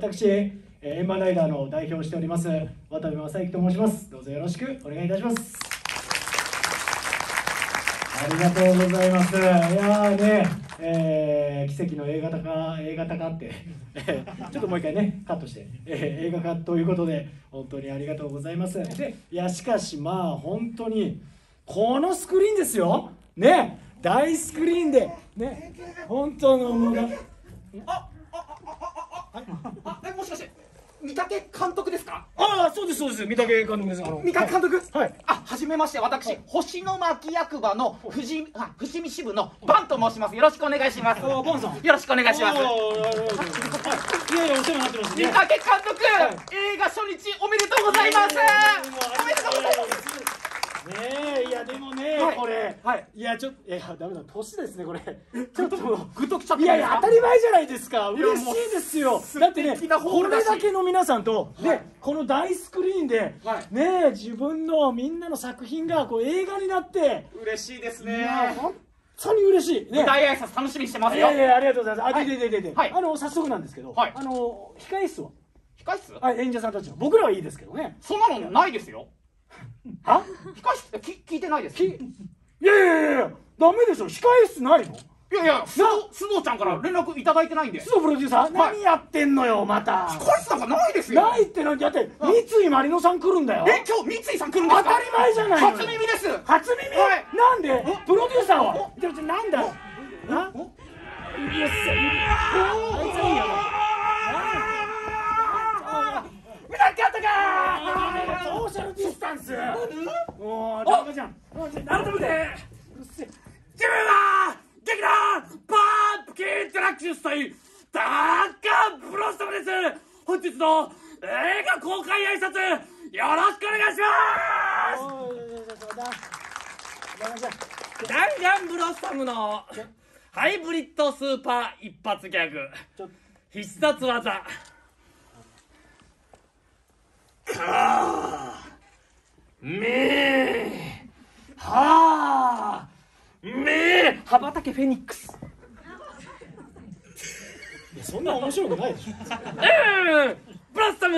私、円盤ライダーの代表をしております渡部正之と申します。どうぞよろしくお願いいたします。ありがとうございます。いやーね、奇跡の映画化ってちょっともう一回ねカットして、映画化ということで本当にありがとうございます。で、いやしかしまあ本当にこのスクリーンですよね、大スクリーンでね、本当のものもしかして三宅監督ですか？ ああ、そうですそうです、三宅監督です。 三宅監督、 はい、 はじめまして、私、星の巻役場の伏見支部のバンと申します。よろしくお願いします。 バンさん、 よろしくお願いします。 いやいや、お世話になってます。 三宅監督、映画初日おめでとうございます。おめでとうございます。 ねえ、いやでもね、これ、いやちょっと、ダメだ、年ですねこれ。ちょっともうグッときちゃって。 いやいや、当たり前じゃないですか。嬉しいですよ。だってね、これだけの皆さんとね、この大スクリーンでね、自分のみんなの作品がこう映画になって、 嬉しいですね。 本当に嬉しい。 舞台挨拶楽しみにしてますよ。 いやいや、ありがとうございます。早速なんですけど、控え室は？ 控室？ 演者さんたちの、僕らはいいですけどね。 そんなのないですよ。 は？ 控室って聞いてないです。 いやダメでしょ、控え室ないの？ いやいや、須藤ちゃんから連絡いただいてないんで。 須藤プロデューサー、何やってんのよまた。 控室なんかないですよ。 ないってなんだって、三井まりのさん来るんだよ。 今日三井さん来るんですか？ 当たり前じゃないの。 初耳です。 初耳？なんで？プロデューサーはなんだ？指輪さん、あいつはいいよ。見なかったか。ソーシャルディスタンス。もうダメじゃん。改めて、自分は劇団パンプキンデラックス隊ダッカンブロッサムです。本日の映画公開挨拶よろしくお願いします。 ダンガンブロッサムのハイブリッドスーパー一発ギャグ必殺技羽ばたけフェニックス。 いや、そんな面白くないでしょ。 ブロッサム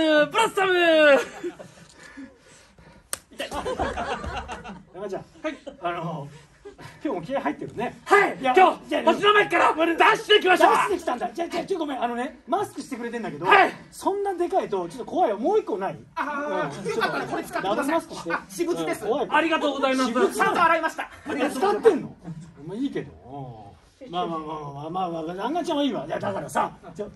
山ちゃん、今日も気合入ってるね。 はい、今日星の前から出してきました。 出してきたんだ。ごめん、マスクしてくれてんだけど、 はい、 そんなでかいとちょっと怖いよ。もう一個ない？ よかったらこれ使ってください。 マスクして。 私物です。 ありがとうございます。 ちゃんと洗いました。 使ってんの？まあいいけど。まあ、アンガちゃんはいいわ。いやだからさ、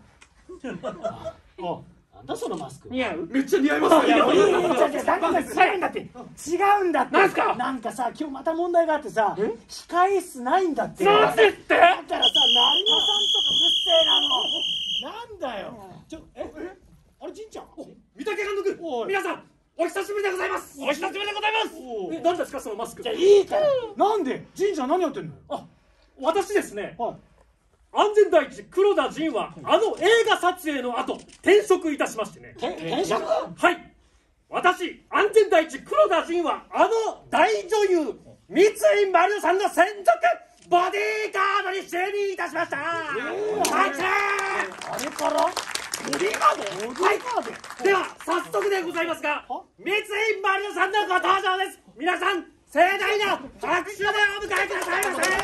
なんだそのマスク。 似合う？ めっちゃ似合います。 違うんだって。違うんだって。 なんすか？ なんかさ、今日また問題があってさ、控え室ないんだって。 なんでって？ だからさ、成美さんとかうるせえなの。なんだよ。あれ、じんちゃん。 三宅監督。皆さん、お久しぶりでございます。 お久しぶりでございます。 何ですかそのマスク。 じゃいいから。なんで？じんちゃん何やってんの？ 私ですね。安全第一黒田陣は映画撮影の後転職いたしましてね。 転職？ はい、私安全第一黒田陣は大女優三井まりのさんの専属ボディーガードに就任いたしました。 あれからボディーガード？はい。では早速でございますが、三井まりのさんのご登場です。皆さん盛大な拍手でお迎えくださいませ。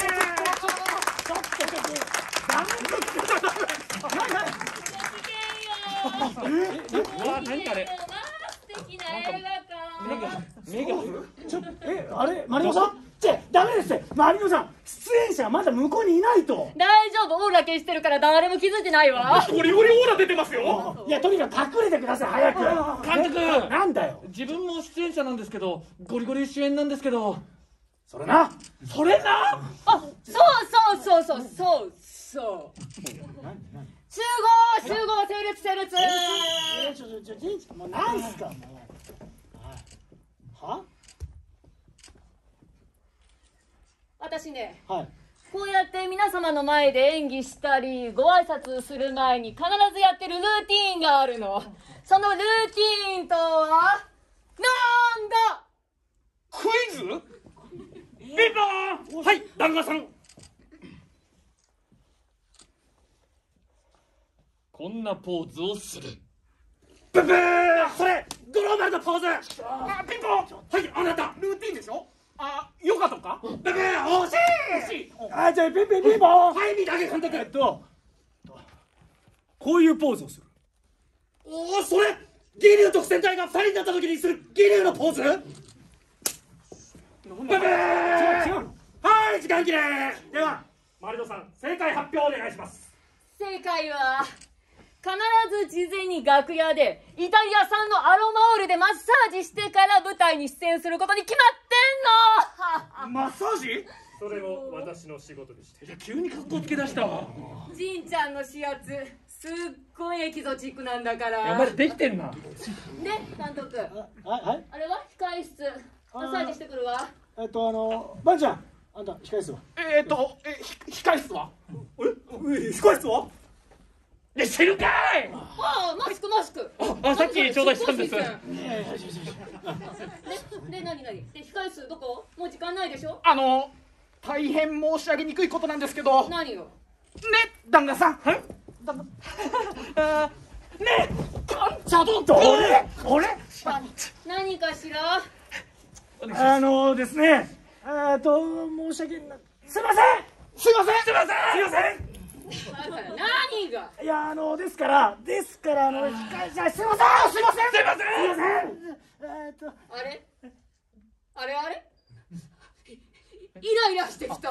何あれ？ 素敵な映画館。 あれ、マリノさん？ダメですって。マリノさん、出演者まだ向こうにいないと。 大丈夫、オーラ消してるから誰も気づいてないわ。 ゴリゴリオーラ出てますよ。 いや、とにかく隠れてください、早く。 監督、 なんだよ。 自分も出演者なんですけど、ゴリゴリ主演なんですけど。 それな。 それな。 そう集合成立。 もうなんすかもう。は？ 私ね、 はい。 こうやって皆様の前で演技したりご挨拶する前に必ずやってるルーティーンがあるの。そのルーティーンとはなんだ？ クイズ？ピンポーン。はい、旦那さん。 こんなポーズをする。 ブブー、それグローバルなポーズ。 ピンポン。 はい、あなたルーティンでしょ。ヨガとか。 ブブー、惜しい。 じゃあピンピンピンポン。 はい、三宅監督。 こういうポーズをする。 おお、それ義龍特戦隊が2人になった時にする義龍のポーズ。ブブー、 違うの。 はい、時間切れ。ではマリノさん、正解発表お願いします。 正解は必ず事前に楽屋でイタリア産のアロマオイルでマッサージしてから舞台に出演することに決まってんの。 マッサージ？ それも私の仕事でした。 いや急に格好つけ出したわ。 じんちゃんの指圧すっごいエキゾチックなんだから。 やばい、できてんな。 で監督、 はい。 あれは控室マッサージしてくるわ。 バンちゃん、あんた控室は？ 控室は。 控室は？ 知るかい。 マスクマスク。 さっき頂戴したんです。 で何で控室どこ？もう時間ないでしょ。 大変申し上げにくいことなんですけど。 何よ。 ね、旦那さん。はい。ね、カンチャドンと。俺。 何かしら。 ですね、申し訳ない。すいません。 何が。 いや、ですから、じゃあすいません。 あれイライラしてきた。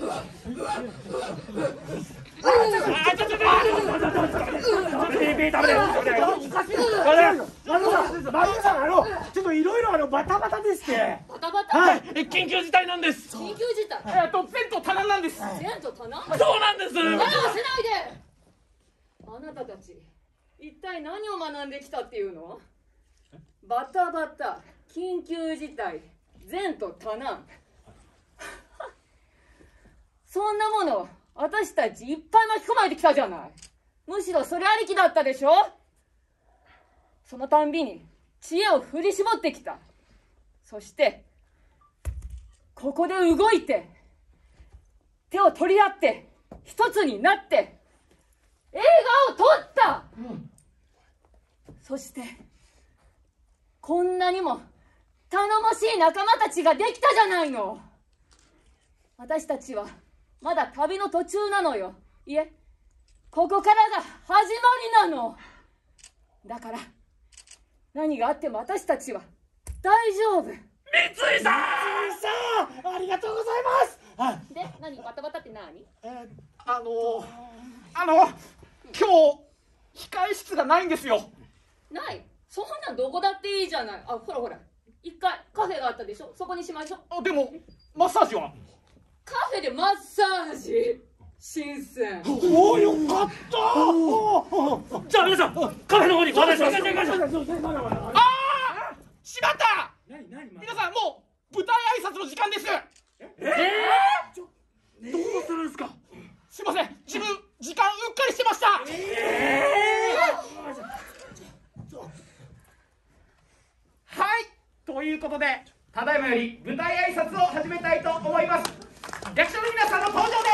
ちょっといろいろバタバタですって。 バタバタ。 はい。 緊急事態なんです。 緊急事態。 前途多難なんです。 前途多難。 そうなんです。 笑わせないで。あなたたち一体何を学んできたっていうの？バタバタ、緊急事態、前途多難。そんなもの私たちいっぱい巻き込まれてきたじゃない。むしろそれありきだったでしょ。そのたんびに知恵を振り絞ってきた。そしてここで動いて手を取り合って一つになって映画を撮った、そしてこんなにも頼もしい仲間たちができたじゃないの。私たちはまだ旅の途中なのよ。いえ、ここからが始まりなの。だから何があっても私たちは大丈夫。 三井さん、 ありがとうございます。 で、何バタバタって何？ 今日控室がないんですよ。 ない。そんなんどこだっていいじゃない。ほら一回カフェがあったでしょ。そこにしましょう。 でもマッサージは？ カフェでマッサージ？新鮮。 おお、よかった。 じゃあ皆さん、カフェの方にご案内します。 しまった。皆さん、もう舞台挨拶の時間です。 どうするんですか。 すいません、自分時間うっかりしてました。はい、ということでただいまより舞台挨拶を始めたいと思います。役者の皆さんの登場です。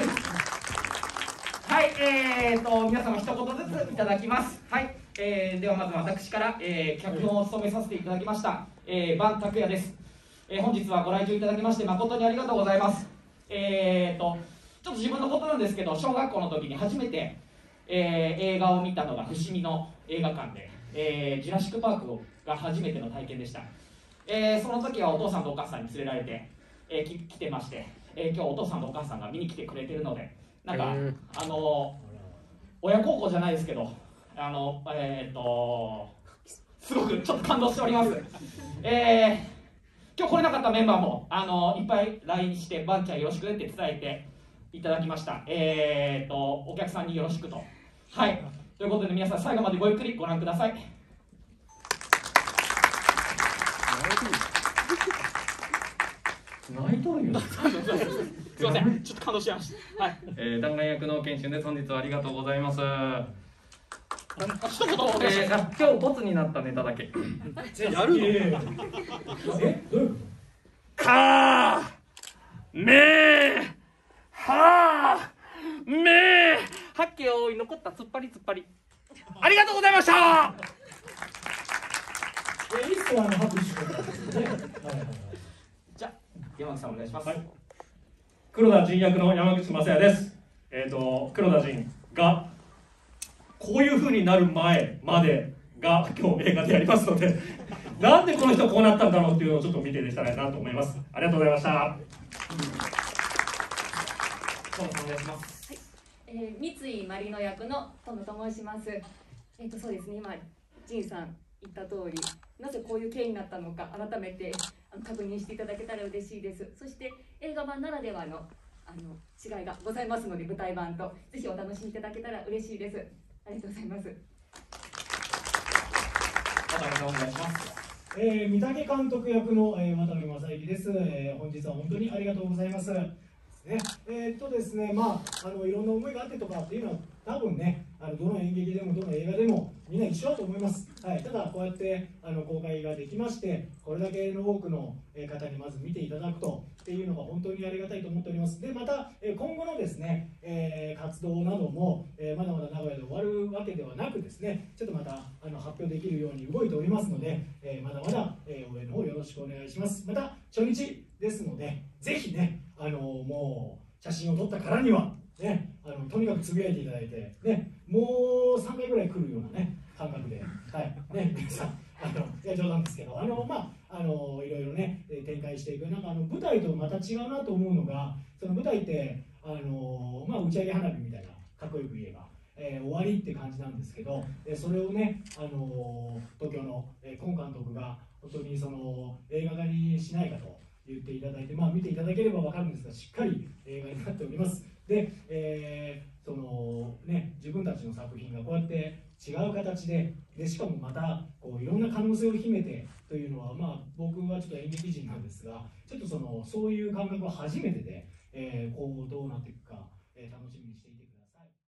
はい、皆様一言ずついただきます。はい、ではまず私から、脚本を務めさせていただきました、伴拓也です。本日はご来場いただきまして誠にありがとうございます。ちょっと自分のことなんですけど、小学校の時に初めて、映画を見たのが伏見の映画館で、ジュラシック・パークが初めての体験でした。その時はお父さんとお母さんに連れられて、来てまして、今日お父さんとお母さんが見に来てくれてるので、なんか親孝行じゃないですけど、すごくちょっと感動しております。今日来れなかったメンバーもいっぱい LINE してバンちゃんよろしくって伝えていただきました。お客さんによろしくと。はい、ということで皆さん最後までごゆっくりご覧ください。泣いとるよ。すいません、ちょっと感動しちゃいました。はい。 弾丸役の研修です。本日はありがとうございます。 一言お願いします。 今日ボツになったネタだけ。 やるの？ かーめーはーめー。はっき残った突っ張りありがとうございました。 いいっすよ、拍手とかね。 じゃあ山口さんお願いします。 はい、黒田陣役の山口雅也です。黒田陣がこういう風になる前までが今日映画でやりますので、なんでこの人こうなったんだろうっていうのをちょっと見ていただきたいなと思います。ありがとうございました。 河野さんお願いします。 三井まりの役の河野と申します。そうですね、今仁さん言った通り、なぜこういう経緯になったのか改めて確認していただけたら嬉しいです。そして映画版ならではの違いがございますので、舞台版とぜひお楽しみいただけたら嬉しいです。ありがとうございます。 渡辺さんお願いします。 三宅監督役の、渡辺正行です。本日は本当にありがとうございます。ね、ですね、いろんな思いがあってとかっていうのは多分ね、どの演劇でもどの映画でもみんな一緒だと思います。はい、ただこうやって公開ができまして、これだけの多くの方にまず見ていただくとっていうのが本当にありがたいと思っております。で、また今後のですね、活動などもまだまだ名古屋で終わるわけではなくですね、ちょっとまた発表できるように動いておりますので、まだまだ応援の方よろしくお願いします。また初日ですので、ぜひね、もう写真を撮ったからにはね、とにかくつぶやいていただいて、ね、もう3回ぐらい来るようなね感覚で、はいね、皆さんいや冗談ですけど、いろいろね展開していく。なんか舞台とまた違うなと思うのが、その舞台って打ち上げ花火みたいな、かっこよく言えば、終わりって感じなんですけど、それをね東京の今監督が本当にその映画化にしないかと言っていただいて、見ていただければ分かるんですが、しっかり映画になっております。で、自分たちの作品がこうやって違う形で、しかもまたこういろんな可能性を秘めてというのは、僕はちょっと演劇人なんですが、ちょっとそういう感覚は初めてで、どうなっていくか、楽しみにしています。